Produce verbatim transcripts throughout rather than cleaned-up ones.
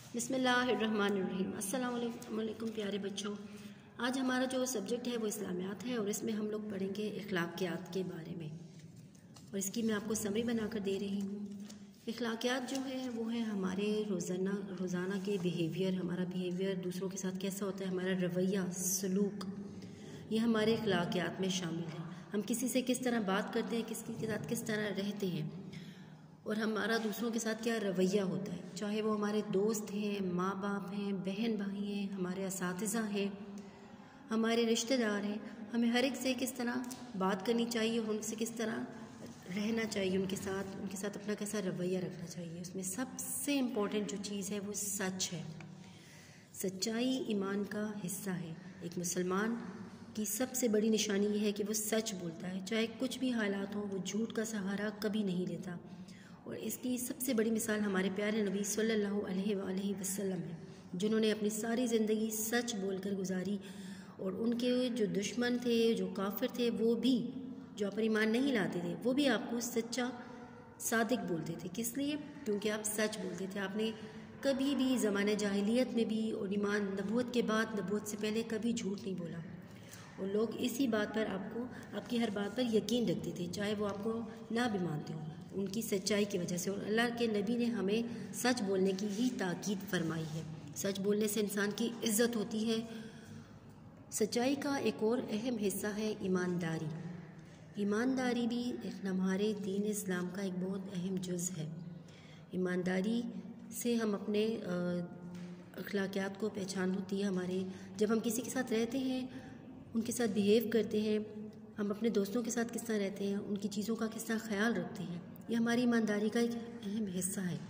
बिस्मिल्लाहिर्रहमानिर्रहीम। अस्सलाम वालेकुम प्यारे बच्चों। आज हमारा जो सब्जेक्ट है वो इस्लामियात है और इसमें हम लोग पढ़ेंगे इखलाकियात के बारे में, और इसकी मैं आपको समरी बनाकर दे रही हूँ। इखलाकियात जो है वो है हमारे रोज़ाना रोज़ाना के बिहेवियर, हमारा बिहेवियर दूसरों के साथ कैसा होता है, हमारा रवैया, सलूक, ये हमारे इखलाकियात में शामिल है। हम किसी से किस तरह बात करते हैं, किसी के साथ किस तरह रहते हैं, और हमारा दूसरों के साथ क्या रवैया होता है, चाहे वो हमारे दोस्त हैं, माँ बाप हैं, बहन भाई हैं, हमारे असातिज़ा हैं, हमारे रिश्तेदार हैं। हमें हर एक से किस तरह बात करनी चाहिए और उनसे किस तरह रहना चाहिए, उनके साथ उनके साथ अपना कैसा रवैया रखना चाहिए। उसमें सबसे इम्पोर्टेंट जो चीज़ है वो सच है। सच्चाई ईमान का हिस्सा है। एक मुसलमान की सबसे बड़ी निशानी ये है कि वो सच बोलता है, चाहे कुछ भी हालात हों, वो झूठ का सहारा कभी नहीं लेता। और इसकी सबसे बड़ी मिसाल हमारे प्यारे नबी सल्लल्लाहु अलैहि वसल्लम है, जिन्होंने अपनी सारी ज़िंदगी सच बोलकर गुजारी। और उनके जो दुश्मन थे, जो काफिर थे, वो भी जो आप पर ईमान नहीं लाते थे, वो भी आपको सच्चा सादिक बोलते थे। किस लिए? क्योंकि आप सच बोलते थे। आपने कभी भी ज़माने जाहिलियत में भी और ईमान नबूवत के बाद, नबूवत से पहले कभी झूठ नहीं बोला। और लोग इसी बात पर आपको आपकी हर बात पर यकीन रखते थे, चाहे वो आपको ना भी मानते हों, उनकी सच्चाई की वजह से। और अल्लाह के नबी ने हमें सच बोलने की ही ताकीद फरमाई है। सच बोलने से इंसान की इज़्ज़त होती है। सच्चाई का एक और अहम हिस्सा है ईमानदारी। ईमानदारी भी एक हमारे दीन इस्लाम का एक बहुत अहम जुज़ है। ईमानदारी से हम अपने अखलाकियात को पहचान होती है हमारे। जब हम किसी के साथ रहते हैं, उनके साथ बिहेव करते हैं, हम अपने दोस्तों के साथ किस तरह रहते हैं, उनकी चीज़ों का किस तरह ख्याल रखते हैं, ये हमारी ईमानदारी का एक अहम हिस्सा है।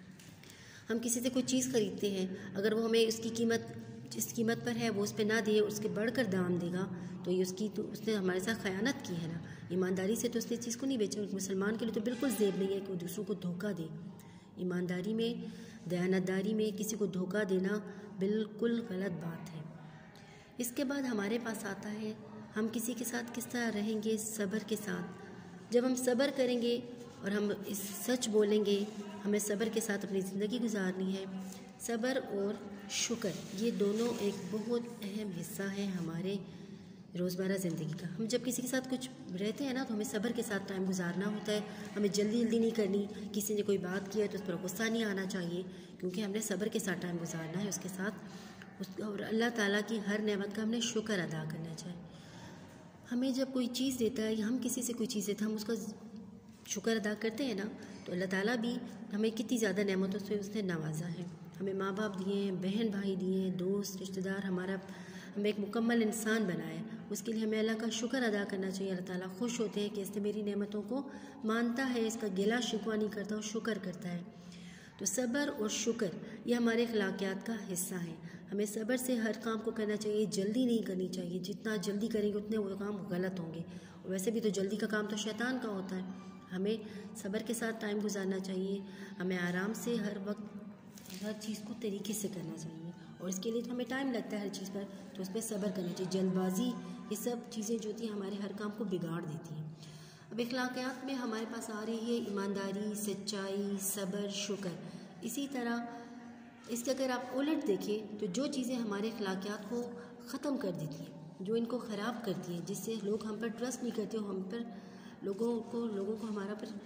हम किसी से कोई चीज़ ख़रीदते हैं, अगर वो हमें उसकी कीमत जिस कीमत पर है वो उस पर ना दे, उसके बढ़कर दाम देगा, तो ये उसकी तो उसने हमारे साथ ख़यानत की है ना। ईमानदारी से तो उसने चीज़ को नहीं बेचा। एक मुसलमान के लिए तो बिल्कुल ज़ेब नहीं है कि वो दूसरों को धोखा दे। ईमानदारी में, दयानतदारी में किसी को धोखा देना बिल्कुल गलत बात है। इसके बाद हमारे पास आता है हम किसी के साथ किस तरह रहेंगे, सब्र के साथ। जब हम सब्र करेंगे और हम इस सच बोलेंगे, हमें सब्र के साथ अपनी ज़िंदगी गुजारनी है। सब्र और शुक्र ये दोनों एक बहुत अहम हिस्सा है हमारे रोज़मर्रा ज़िंदगी का। हम जब किसी के साथ कुछ रहते हैं ना, तो हमें सब्र के साथ टाइम गुजारना होता है। हमें जल्दी जल्दी नहीं करनी। किसी ने कोई बात की है तो उस पर गुस्सा नहीं आना चाहिए, क्योंकि हमने सब्र के साथ टाइम गुजारना है उसके साथ उस और अल्लाह ताला की हर नेमत का हमने शुक्र अदा करना चाहिए। हमें जब कोई चीज़ देता है या हम किसी से कोई चीज़ देता है, हम उसका शुक्र अदा करते हैं ना, तो अल्लाह ताला भी हमें कितनी ज़्यादा नेमतों से उसने नवाजा है। हमें माँ बाप दिए हैं, बहन भाई दिए हैं, दोस्त रिश्तेदार, हमारा हमें एक मुकम्मल इंसान बनाया। उसके लिए हमें अल्लाह का शुक्र अदा करना चाहिए। अल्लाह ताला खुश होते हैं कि इसने मेरी नेमतों को मानता है, इसका गिला शिकवा नहीं करता और शुक्र करता है। तो सब्र और शुक्र ये हमारे इखलाकियात का हिस्सा है। हमें सब्र से हर काम को करना चाहिए, जल्दी नहीं करनी चाहिए। जितना जल्दी करेंगे उतने वो काम गलत होंगे। और वैसे भी तो जल्दी का काम तो शैतान का होता है। हमें सब्र के साथ टाइम गुजारना चाहिए। हमें आराम से हर वक्त हर चीज़ को तरीके से करना चाहिए, और इसके लिए तो हमें टाइम लगता है हर चीज़ पर, तो उस पर सब्र करना चाहिए। जल्दबाजी ये सब चीज़ें जो होती हैं हमारे हर काम को बिगाड़ देती हैं। अब इखलाकियात में हमारे पास आ रही है ईमानदारी, सच्चाई, सब्र, शुक्र। इसी तरह इसके अगर आप उलट देखें तो जो चीज़ें हमारे इखलाकियात को ख़त्म कर देती हैं, जो इनको ख़राब करती हैं, जिससे लोग हम पर ट्रस्ट नहीं करते, हम पर लोगों को लोगों को हमारा पर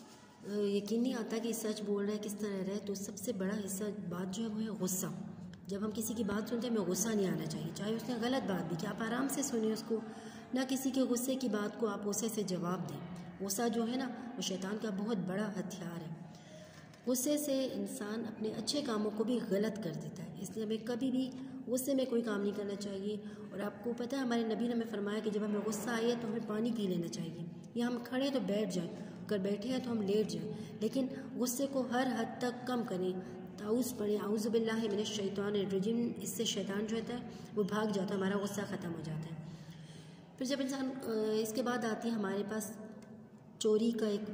यकीन नहीं आता कि सच बोल रहा है, किस तरह रहा है, तो सबसे बड़ा हिस्सा बात जो है वो है गुस्सा। जब हम किसी की बात सुनते हैं, हमें गुस्सा नहीं आना चाहिए, चाहे उसने गलत बात भी कि आप आराम से सुनिए उसको, ना किसी के गुस्से की बात को आप गुस्से से जवाब दें। गुस्सा जो है ना, वो शैतान का बहुत बड़ा हथियार है। गुस्से से इंसान अपने अच्छे कामों को भी गलत कर देता है, इसलिए हमें कभी भी गुस्से में कोई काम नहीं करना चाहिए। और आपको पता है हमारे नबी ने हमें फरमाया कि जब हमें गुस्सा आए तो हमें पानी पी लेना चाहिए, या हम खड़े तो बैठ जाएं, अगर बैठे हैं तो हम लेट जाएं, लेकिन गुस्से को हर हद तक कम करें। ताउज़ पढ़ें, आऊज़ु बिल्लाहि मिनश शैतानिर रजीम, इससे शैतान जो होता है वो भाग जाता है, हमारा गुस्सा ख़त्म हो जाता है। फिर जब इंसान इसके बाद आती है हमारे पास चोरी का एक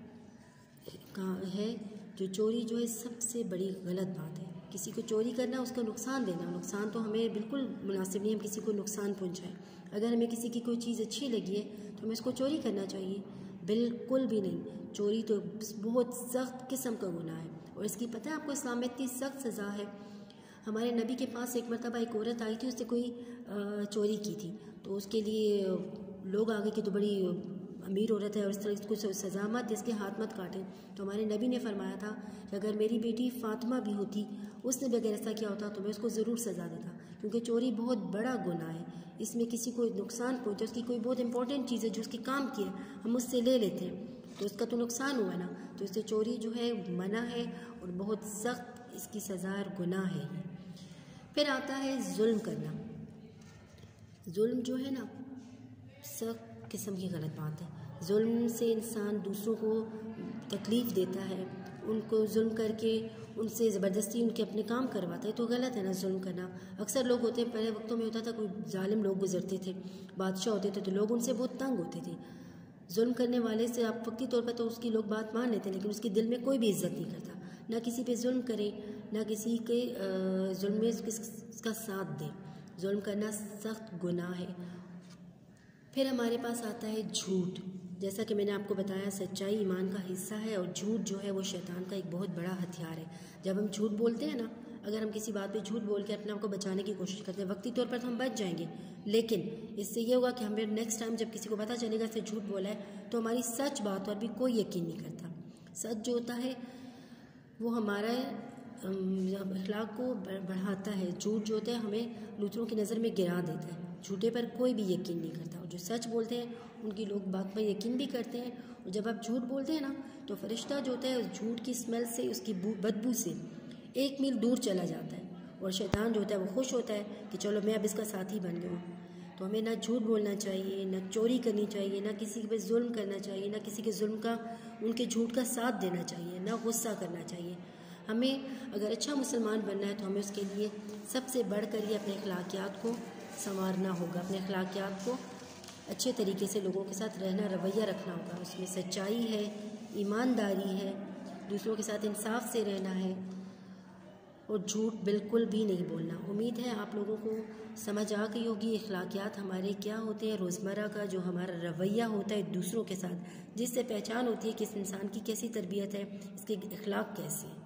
है, जो चोरी जो है सबसे बड़ी गलत बात है। किसी को चोरी करना, उसका नुकसान देना, नुकसान तो हमें बिल्कुल मुनासिब नहीं, हम किसी को नुकसान पहुंचाएं। अगर हमें किसी की कोई चीज़ अच्छी लगी है तो हमें उसको चोरी करना चाहिए? बिल्कुल भी नहीं, चोरी तो बहुत सख्त किस्म का गुनाह है और इसकी पता है आपको इस्लाम में इतनी सख्त सज़ा है। हमारे नबी के पास एक मरतबा एक औरत आई थी, उसने कोई चोरी की थी तो उसके लिए लोग आगे की तो बड़ी अमीर औरत है और इस तरह इसको सज़ा मत, इसके हाथ मत काटें। तो हमारे नबी ने फरमाया था कि अगर मेरी बेटी फ़ातिमा भी होती, उसने भी अगर ऐसा किया होता तो मैं उसको ज़रूर सज़ा देता, क्योंकि चोरी बहुत बड़ा गुनाह है। इसमें किसी को नुकसान पहुँचे, उसकी कोई बहुत इंपॉर्टेंट चीज़ है जो उसकी काम की है, हम उससे ले लेते हैं तो उसका तो नुकसान हुआ ना। तो इससे चोरी जो है मना है और बहुत सख्त इसकी सज़ा और गुनाह है। फिर आता है जुल्म करना। जुल्म जो है ना सख्त किस्म की गलत बात है। जुल्म से इंसान दूसरों को तकलीफ़ देता है, उनको जुल्म करके उनसे ज़बरदस्ती उनके अपने काम करवाता है, तो गलत है ना जुल्म करना। अक्सर लोग होते हैं, पहले वक्तों में होता था कोई जालिम लोग गुजरते थे, बादशाह होते थे तो लोग उनसे बहुत तंग होते थे। जुल्म करने वाले से आप वक्ती तौर पर तो उसकी लोग बात मान लेते हैं, लेकिन उसके दिल में कोई भी इज़्ज़त नहीं करता। ना किसी पे जुल्म करे, ना किसी के जुल्म में उसका साथ दे। जुल्म करना सख्त गुनाह है। फिर हमारे पास आता है झूठ। जैसा कि मैंने आपको बताया, सच्चाई ईमान का हिस्सा है और झूठ जो है वो शैतान का एक बहुत बड़ा हथियार है। जब हम झूठ बोलते हैं ना, अगर हम किसी बात पे झूठ बोल के अपने आप को बचाने की कोशिश करते हैं, वक्ती तौर पर तो हम बच जाएंगे, लेकिन इससे ये होगा कि हमें नेक्स्ट टाइम जब किसी को पता चलेगा इससे झूठ बोला है तो हमारी सच बात पर भी कोई यकीन नहीं करता। सच जो होता है वो हमारा अखलाक को बढ़ाता है, झूठ जो होता है हमें दूसरों की नज़र में गिरा देता है। झूठे पर कोई भी यकीन नहीं करता और जो सच बोलते हैं उनकी लोग बात पर यकीन भी करते हैं। और जब आप झूठ बोलते हैं ना तो फरिश्ता जो होता है उस झूठ की स्मेल से, उसकी बदबू से एक मील दूर चला जाता है और शैतान जो होता है वो खुश होता है कि चलो मैं अब इसका साथी बन गया हूँ। तो हमें ना झूठ बोलना चाहिए, ना चोरी करनी चाहिए, ना किसी पे जुल्म करना चाहिए, ना किसी के जुल्म का, उनके झूठ का साथ देना चाहिए, ना गुस्सा करना चाहिए। हमें अगर अच्छा मुसलमान बनना है तो हमें उसके लिए सबसे बढ़कर ये अपने अखलाकियात को संवारना होगा, अपने अखलाकियात को अच्छे तरीके से लोगों के साथ रहना, रवैया रखना होगा। उसमें सच्चाई है, ईमानदारी है, दूसरों के साथ इंसाफ से रहना है और झूठ बिल्कुल भी नहीं बोलना। उम्मीद है आप लोगों को समझ आ गई होगी अखलाकियात हमारे क्या होते हैं, रोज़मर्रा का जो हमारा रवैया होता है दूसरों के साथ, जिससे पहचान होती है कि इस इंसान की कैसी तरबियत है, इसके अखलाक कैसे हैं।